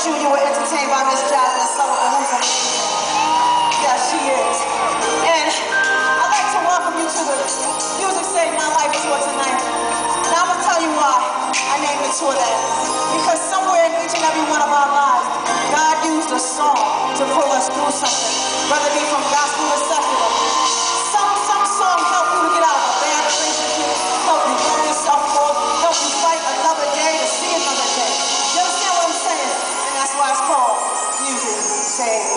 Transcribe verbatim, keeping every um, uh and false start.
you you were entertained by Miss Jasmine Sullivan, who's amazing. Yeah, she is. And I'd like to welcome you to the Music Saved My Life tour tonight. Now I'm going to tell you why I named the tour that. Because somewhere in each and every one of our lives, God used a song to pull us through something, whether it be from gospel to secular. Some, some songs help you to get out of a bad relationship, help you burn yourself more, help you fight another day to see another day. You understand what I'm saying? And that's why it's called Music Saved